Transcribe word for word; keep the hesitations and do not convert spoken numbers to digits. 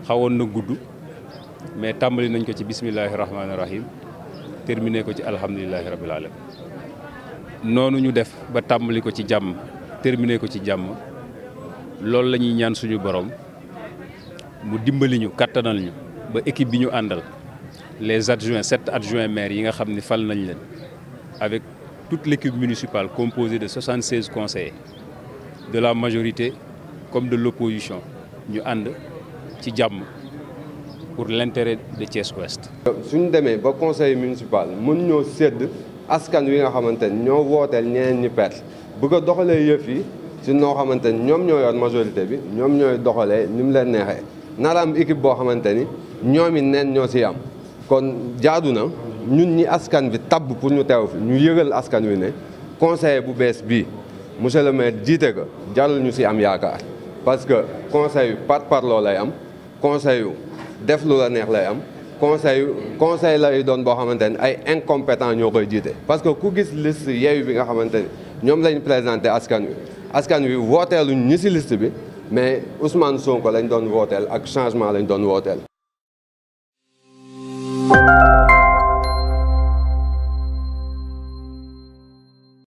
xawoon na gudd mais tàmbali nañ ko ci bismillahi rahmaani rahim terminé ko ci alhamdulilahi rabbil alamin noonu ñu def ba tàmbali ko ci jàmm terminé ko ci jàmm loolu la ñuy ñaan suñu borom mu dimbali ñu kattanal ñu ba équipe bi ñu àndal les adjoints sept adjoints maires yi nga xam ni fal nañ leen avec toute l'équipe municipale composée de soixante-seize conseillers de la majorité comme de l'opposition ñu ànd ci jàmm pour l'intérêt de Thiès Ouest. suñu demee ba conseil municipal mën ñoo sédd askan wi nga xamante ni ñoo wooteel ñeneen ñi perte bëgg a doxalee yëf yi si noo xamante ni ñoom ñoo yor majorité bi ñoom ñooy doxalee ni mu leen neexee nara am équipe boo xamante ni ñoom it neen ñoo si am kon jaadu na ñun ñi askan bi tabb pour ñu teew fi ñu yëgal askan wi ne conseil bu bees bii monsieur le maire jiite ko jarul ñu si am yaakaar parce que conseil yu par parloo lay am conseil yu def lu la neex lay am conseil conseil lay doon boo xamante ni ay incompétent ñoo koy jiite parce que ku gis liste Yewwi bi nga xamante ni ñoom lañ présenté askan wi askan wi wooteeluñ ñi si liste bi mais Ousmane Sonko lañ doon wooteel ak changement lañ doon wooteel